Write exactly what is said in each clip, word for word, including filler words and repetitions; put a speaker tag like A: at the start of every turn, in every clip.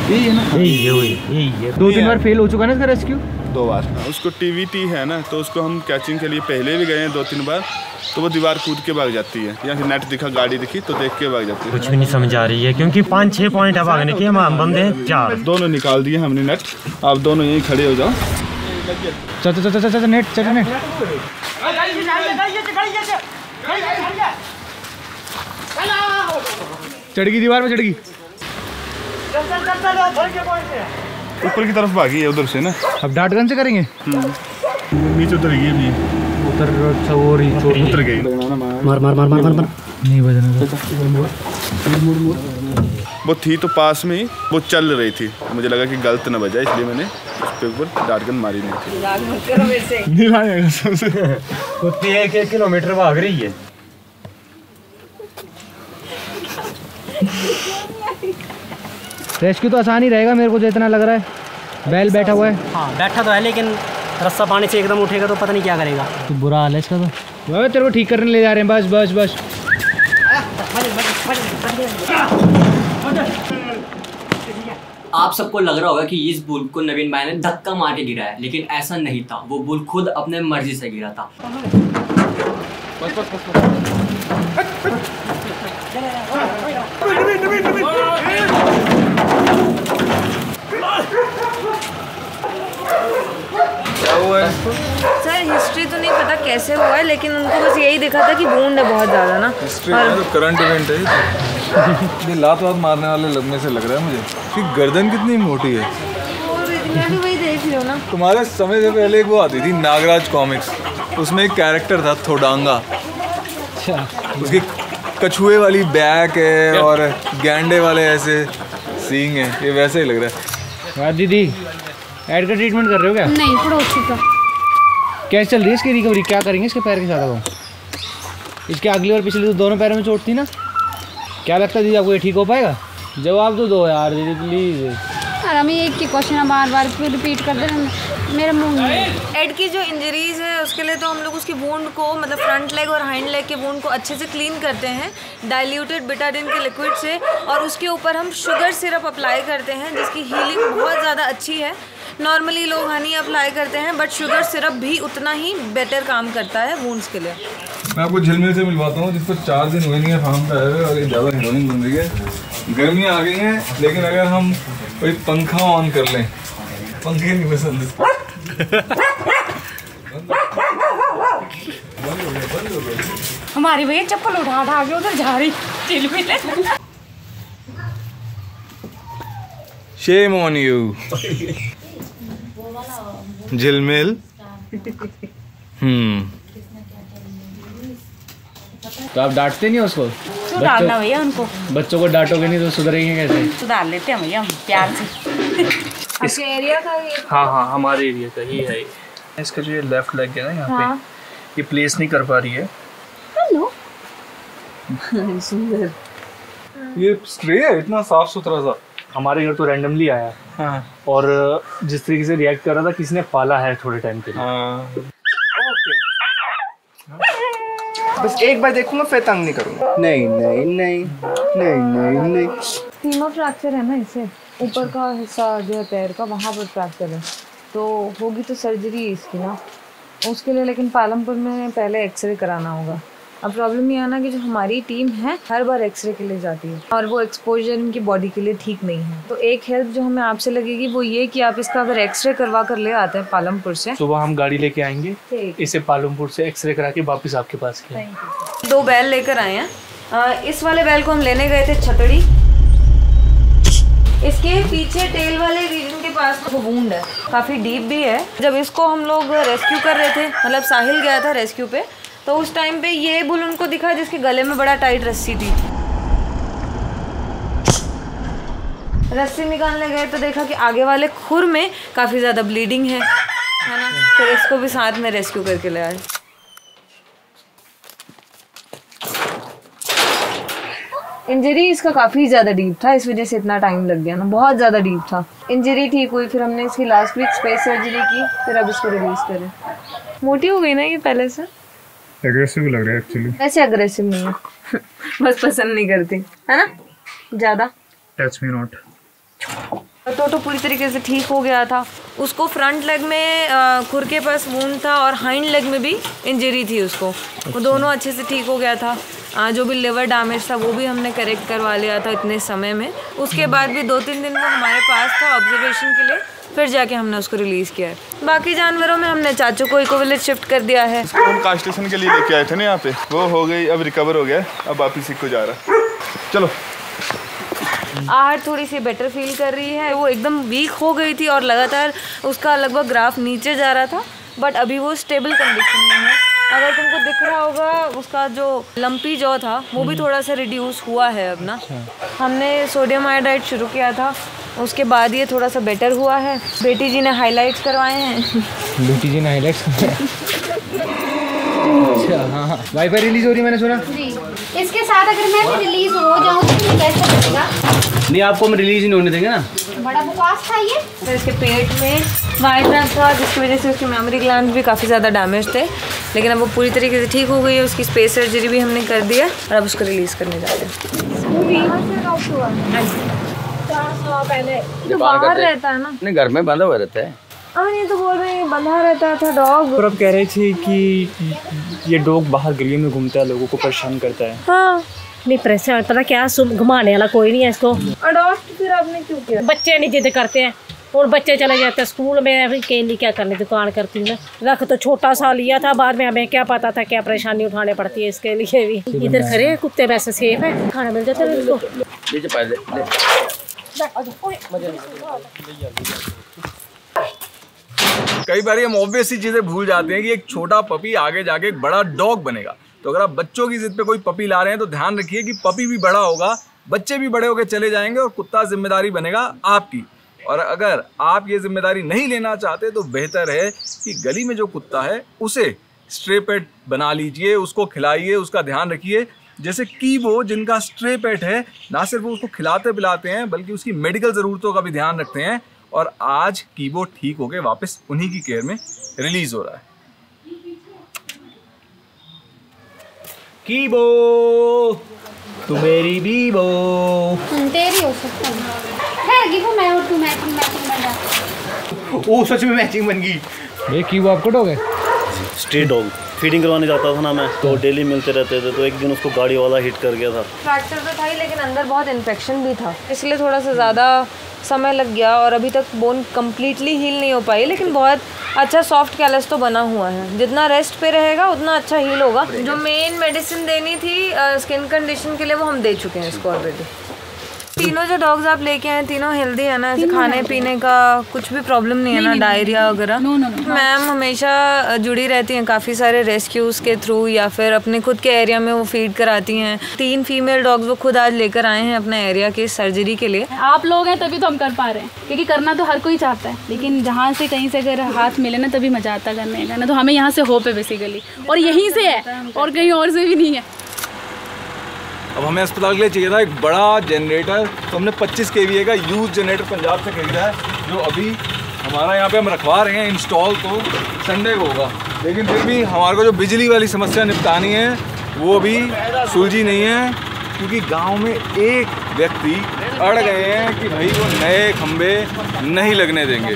A: यही है ना,
B: यही है वही यही है।
A: दो तीन बार फेल हो चुका ना इसका रेस्क्यू।
C: दो बार उसको टीवीटी है ना, तो उसको हम कैचिंग के लिए पहले भी गए हैं दो तीन बार, तो वो दीवार कूद के भाग जाती है, या फिर नेट दिखा गाड़ी दिखी तो देख के भाग जाती है।
B: कुछ भी नहीं समझ आ रही है क्योंकि पाँच छः पॉइंट है भागने के, हम बंदे हैं चार।
C: दोनों निकाल दिए हमने नेट, आप दोनों यहीं खड़े हो जाओ।
A: चल चल चल चल नेट चल नेट चढ़ गई, दीवार पे चढ़ गई,
C: ऊपर की तरफ भागी है उधर से ना।
A: अब डाट गन से करेंगे।
C: नीचे उतर गई नहीं,
A: उतर अच्छा वो रही
C: उतर गई।
B: मार मार मार मार मार मार
A: नहीं बजना।
C: वो थी तो पास में ही, वो चल रही थी, मुझे लगा कि गलत न बजाए, इसलिए मैंने उस पे ऊपर डाट गन मारी नहीं थी। नहीं लाएगा सबसे
B: कुत्ती एक एक किलोमीटर भाग रही है।
A: रेस्क्यू तो आसान ही रहेगा मेरे को जितना लग रहा है। बैल बैठा हुआ है।
B: हाँ बैठा तो है, लेकिन रस्सा पानी से एकदम उठेगा तो पता नहीं क्या करेगा।
A: तो बुरा हाल है इसका। तो वो तेरे को ठीक करने ले जा रहे हैं, बस बस बस।
D: आप सबको लग रहा होगा कि इस बुल को नवीन भाई ने धक्का मार के गिराया है, लेकिन ऐसा नहीं था। वो बुल खुद अपने मर्जी से गिरा था।
C: बस बस बस क्या हुआ है?
E: सर हिस्ट्री तो नहीं पता कैसे हुआ है, लेकिन उनको बस यही दिखा था कि वुंड है बहुत ज़्यादा ना।
F: हिस्ट्री है तो करंट इवेंट है। ये लात वात मारने वाले लगने से लग रहा है मुझे कि गर्दन कितनी मोटी है।
E: मैं भी वही देख रही हूँ ना।
F: तुम्हारे समय से पहले एक वो आती थी नागराज कॉमिक्स, उसमें एक कैरेक्टर था थोडांगा।
A: अच्छा।
F: उसकी कछुए वाली बैक है और गैंडे वाले ऐसे सींग है, ये वैसे ही लग रहा है।
A: वाह दीदी, एड का ट्रीटमेंट कर रहे हो क्या?
E: नहीं पड़ोसी का।
A: कैसे चल रही है इसकी रिकवरी? क्या करेंगे इसके पैर के साथ? अब इसके अगली और पिछली तो दोनों पैरों में चोट थी ना। क्या लगता है दीदी आपको ये ठीक हो पाएगा? जवाब तो दो यार दीदी प्लीज।
G: यार हमें एक ही क्वेश्चन बार बार क्यों रिपीट कर दे रहे हैं? मेरे मुंह में
E: एड की जो इंजरीज है उसके लिए तो हम लोग उसकी वुंड को, मतलब फ्रंट लेग और हाइंड लेग के वुंड को अच्छे से क्लीन करते हैं डाइल्यूटेड बिटाडिन के लिक्विड से, और उसके ऊपर हम शुगर सिरप अप्लाई करते हैं जिसकी हीलिंग बहुत ज़्यादा अच्छी है। नॉर्मली लोग हनी अप्लाई करते हैं, बट शुगर सिरप भी उतना ही बेटर काम करता है वुंड्स के लिए।
F: मैं आपको झिलमिल से मिलवाता हूँ, जिसको चार दिन हुए नहीं है फार्म पे आए हुए और ये ज़्यादा हीरोइन बन रही है। गर्मियाँ आ गई हैं, लेकिन अगर हम कोई पंखा ऑन कर लें, पंखे नहीं पसंद।
G: हमारी भैया चप्पल उठा उठा के उधर जा रही झिलमिल।
F: Shame on you, झिलमिल। हम्म।
A: तो आप डांटते नहीं उसको?
G: सुधारना भैया उनको।
A: बच्चों को डांटोगे नहीं तो सुधरेंगे कैसे?
G: सुधार लेते हैं भैया हम प्यार से।
E: आपके एरिया का ये?
H: हाँ हाँ हमारे एरिया का ही है। इसका जो ये लेफ्ट लेग है ना यहाँ
E: हाँ।
H: पे, ये प्लेस नहीं कर पा रही है।
E: हेलो। सुंदर।
F: ये स्ट्रे है इतना साफ सुथरा सा।
H: हमारे घर तो रैंडमली आया।
F: हाँ।
H: और जिस तरीके से रिएक्ट कर रहा था, किसी ने पाला है थोड़े टाइम के लिए।
F: हाँ।
I: बस एक बार देखूंगा फिर तंग नहीं करूंगा। नहीं नहीं नहीं नहीं नहीं नहीं।
E: तीनों फ्रैक्चर है ना इसे, ऊपर का हिस्सा जो है पैर का वहाँ पर फ्रैक्चर है, तो होगी तो सर्जरी इसकी ना उसके लिए, लेकिन पालमपुर में पहले एक्सरे कराना होगा। अब प्रॉब्लम ये आना कि जो हमारी टीम है हर बार एक्सरे के लिए जाती है और वो एक्सपोजर इनकी बॉडी के लिए ठीक नहीं है। तो एक हेल्प जो हमें आपसे लगेगी वो ये कि आप इसका अगर एक्सरे करवा कर ले आते हैं पालमपुर से,
H: सुबह हम गाड़ी लेके आएंगे, इसे पालमपुर से एक्सरे करा के वापस आपके पास के।
E: दो बैल लेकर आए हैं। इस वाले बैल को हम लेने गए थे छतड़ी, इसके पीछे टेल वाले रीजन के पास वो वुंड है, काफ़ी डीप भी है। जब इसको हम लोग रेस्क्यू कर रहे थे, मतलब साहिल गया था रेस्क्यू पे, तो उस टाइम पे ये बुल उनको दिखा जिसके गले में बड़ा टाइट रस्सी थी। रस्सी निकालने गए तो देखा कि आगे वाले खुर में काफ़ी ज़्यादा ब्लीडिंग है है ना, फिर इसको भी साथ में रेस्क्यू करके ले आए। इंजरी इसका काफ़ी ज़्यादा डीप था, इस वजह से इतना टाइम लग गया ना, बहुत ज़्यादा डीप था। इंजरी ठीक हुई, फिर हमने इसकी लास्ट वीक स्पेस सर्जरी की, फिर अब इसको रिलीज करें। मोटी हो गई ना ये पहले से।
F: एग्रेसिव लग रहा है एक्चुअली।
E: ऐसे एग्रेसिव नहीं है बस पसंद नहीं करती है ना ज़्यादा।
H: Touch me not.
E: तो तो पूरी तरीके से ठीक हो गया था। उसको फ्रंट लेग में खुर के पास वूंड था और हाइंड लेग में भी इंजरी थी उसको। अच्छा। वो दोनों अच्छे से ठीक हो गया था। आ, जो भी लिवर डैमेज था वो भी हमने करेक्ट करवा लिया था इतने समय में। उसके बाद भी दो तीन दिन वो हमारे पास था ऑब्जर्वेशन के लिए, फिर जाके हमने उसको रिलीज़ किया है। बाकी जानवरों में हमने चाचू को इको विलेज शिफ्ट कर दिया है।
C: हम कास्टेशन के लिए लेके आए थे ना यहाँ पे, वो हो गई, अब रिकवर हो गया, अब वापिस को जा रहा है। चलो।
E: आहट थोड़ी सी बेटर फील कर रही है। वो एकदम वीक हो गई थी और लगातार उसका लगभग ग्राफ नीचे जा रहा था, बट अभी वो स्टेबल कंडीशन में है। अगर तुमको दिख रहा होगा उसका जो लंपी जॉ था वो भी थोड़ा सा रिड्यूस हुआ है अब ना। हमने सोडियम आयोडाइड शुरू किया था, उसके बाद ये थोड़ा सा बेटर हुआ है। बेटी जी ने हाइलाइट्स करवाए हैं।
A: बेटी जी ने हाइलाइट्स करवाए। अच्छा हाँ, वाईफाई रिलीज हो रही है मैंने सुना
J: जी। इसके साथ अगर मैं भी रिलीज हो जाऊँ तो कैसे बचेगा?
A: नहीं, आपको हम रिलीज नहीं होने देंगे ना।
J: बड़ा बुखार था ये।
E: तो इसके पेट में वाइब्रेंट था जिसकी वजह से उसके मेमोरी ग्लैंड भी काफ़ी ज़्यादा डैमेज थे, लेकिन अब वो पूरी तरीके से ठीक हो गई है। उसकी स्पेस सर्जरी भी हमने कर दिया और अब उसको रिलीज़ करने जा रहे हैं। तो बाहर रहता है ना,
K: नहीं घर में बंधा हुआ रहता है।
E: हाँ ये तो बोल रहे हैं बंधा रहता था डॉग।
H: और अब कह रहे थे कि ये डॉग बाहर गलियों में घूमता है, लोगों को परेशान करता है।
G: हाँ नहीं परेशान पता क्या, घुमाने वाला कोई नहीं है इसको।
E: अडॉप्ट फिर आपने क्यों किया?
G: बच्चे नहीं जिद करते हैं और बच्चे चले जाते हैं स्कूल में। अभी केली क्या करने दुकान करती हूँ मैं। रख तो छोटा सा लिया था, बाद में हमें क्या पता था क्या परेशानी उठाने पड़ती है इसके लिए भी। इधर खड़े कुत्ते वैसे सेफ है, खाना मिल जाता है इनको।
F: कई बार हम ऑब्वियस सी चीजें भूल जाते हैं कि एक छोटा पपी आगे जाके एक बड़ा डॉग बनेगा। तो अगर आप बच्चों की जिद पे कोई पपी ला रहे हैं तो ध्यान रखिए कि पपी भी बड़ा होगा, बच्चे भी बड़े होकर चले जाएंगे और कुत्ता जिम्मेदारी बनेगा आपकी। और अगर आप ये जिम्मेदारी नहीं लेना चाहते तो बेहतर है कि गली में जो कुत्ता है उसे स्ट्रे पेट बना लीजिए, उसको खिलाइए, उसका ध्यान रखिए। जैसे कीबो जिनका स्ट्रे पेट है, ना सिर्फ वो उसको खिलाते पिलाते हैं बल्कि उसकी मेडिकल ज़रूरतों का भी ध्यान रखते हैं। और आज कीबो ठीक होके वापस उन्हीं की केयर में रिलीज हो रहा है।
A: कीबो तू मेरी बीबो।
J: तेरी हो सकता है कीबो, मैं और तू मैचिंग मैचिंग बन जा।
A: ओ सच में मैचिंग बन गई। ये कीबो आपको डॉग है?
L: Street dog. फीडिंग करवाने जाता था ना मैं, तो डेली मिलते रहते थे। तो एक दिन उसको गाड़ी वाला हिट कर गया था।
E: फ्रैक्चर तो था ही लेकिन अंदर बहुत इन्फेक्शन भी था, इसलिए थोड़ा सा ज़्यादा समय लग गया और अभी तक बोन कम्प्लीटली हील नहीं हो पाई। लेकिन बहुत अच्छा सॉफ्ट कैलस तो बना हुआ है। जितना रेस्ट पे रहेगा उतना अच्छा हील होगा। जो मेन मेडिसिन देनी थी स्किन कंडीशन के लिए वो हम दे चुके हैं इसको ऑलरेडी। तीनों जो डॉग्स आप लेके आए तीनों हेल्दी है ना? खाने पीने का कुछ भी प्रॉब्लम नहीं है ना? डायरिया वगैरह? मैम हमेशा जुड़ी रहती हैं काफ़ी सारे रेस्क्यूज़ के थ्रू या फिर अपने खुद के एरिया में वो फीड कराती हैं। तीन फीमेल डॉग्स वो खुद आज लेकर आए हैं अपने एरिया के सर्जरी के लिए।
M: आप लोग हैं तभी तो हम कर पा रहे हैं, क्योंकि करना तो हर कोई चाहता है, लेकिन जहाँ से कहीं से अगर हाथ मिले ना तभी मजा आता करने का ना। तो हमें यहाँ से होप है बेसिकली, और यहीं से है और कहीं और से भी नहीं है।
F: अब हमें अस्पताल के लिए चाहिए था एक बड़ा जनरेटर, तो हमने पच्चीस के वी ए का यूज जनरेटर पंजाब से खरीदा है, जो अभी हमारा यहाँ पे हम रखवा रहे हैं। इंस्टॉल तो संडे को होगा, लेकिन फिर भी हमारे को जो बिजली वाली समस्या निपटानी है वो भी सुलझी नहीं है, क्योंकि गांव में एक व्यक्ति अड़ गए हैं कि भाई वो नए खंबे नहीं लगने देंगे।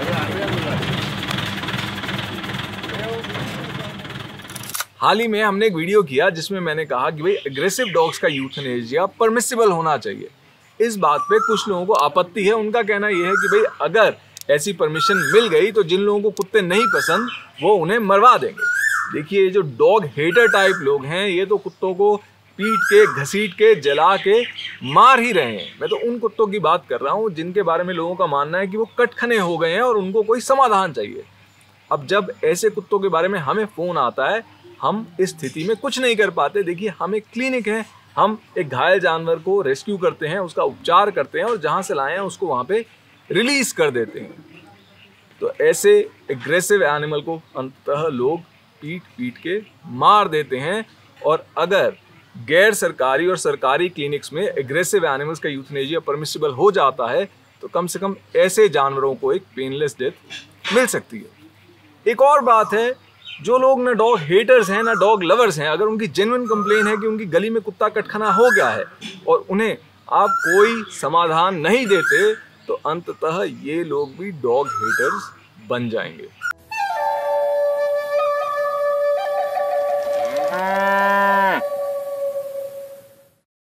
F: हाल ही में हमने एक वीडियो किया जिसमें मैंने कहा कि भाई एग्रेसिव डॉग्स का यूथनेशिया परमिसिबल होना चाहिए। इस बात पे कुछ लोगों को आपत्ति है। उनका कहना यह है कि भाई अगर ऐसी परमिशन मिल गई तो जिन लोगों को कुत्ते नहीं पसंद वो उन्हें मरवा देंगे। देखिए, ये जो डॉग हेटर टाइप लोग हैं ये तो कुत्तों को पीट के, घसीट के, जला के मार ही रहे हैं। मैं तो उन कुत्तों की बात कर रहा हूँ जिनके बारे में लोगों का मानना है कि वो कटखने हो गए हैं और उनको कोई समाधान चाहिए। अब जब ऐसे कुत्तों के बारे में हमें फ़ोन आता है, हम इस स्थिति में कुछ नहीं कर पाते। देखिए, हम एक क्लिनिक है, हम एक घायल जानवर को रेस्क्यू करते हैं, उसका उपचार करते हैं और जहाँ से लाए हैं उसको वहाँ पे रिलीज़ कर देते हैं। तो ऐसे एग्रेसिव एनिमल को अंततः लोग पीट पीट के मार देते हैं। और अगर गैर सरकारी और सरकारी क्लिनिक्स में एग्रेसिव एनिमल्स का यूथनेशिया परमिसिबल हो जाता है तो कम से कम ऐसे जानवरों को एक पेनलेस डेथ मिल सकती है। एक और बात है, जो लोग ना डॉग हेटर्स हैं ना डॉग लवर्स हैं, अगर उनकी जेन्युइन कंप्लेन है कि उनकी गली में कुत्ता कटखना हो गया है और उन्हें आप कोई समाधान नहीं देते, तो अंततः ये लोग भी डॉग हेटर्स बन जाएंगे।